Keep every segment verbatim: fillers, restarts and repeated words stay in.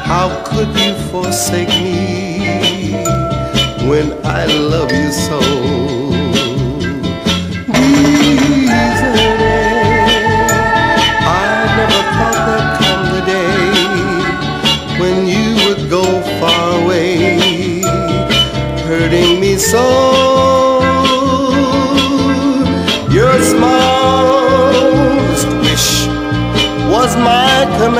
How could you forsake me when I love you so? I never thought there'd come the day when you would go far away, hurting me so. Your smallest wish was my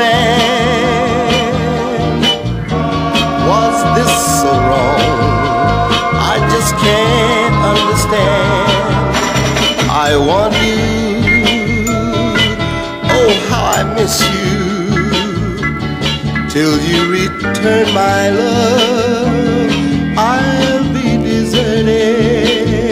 command. Was this so wrong? I just can't understand. I want you, oh how I miss you, till you return my love, I'll be deserted.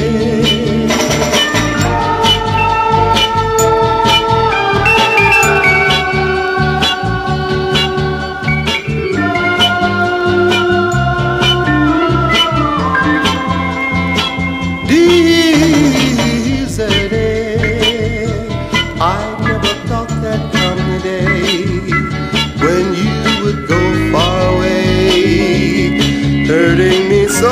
I never thought that come the day when you would go far away, hurting me so.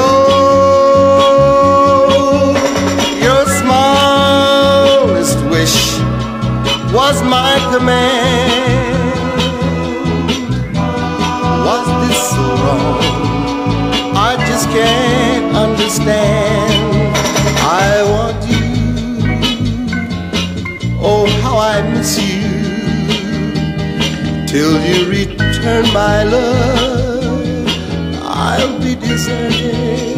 Your smallest wish was my command. Was this so wrong? I just can't understand. I want you, oh how I miss you, till you return my love, I'll be deserted.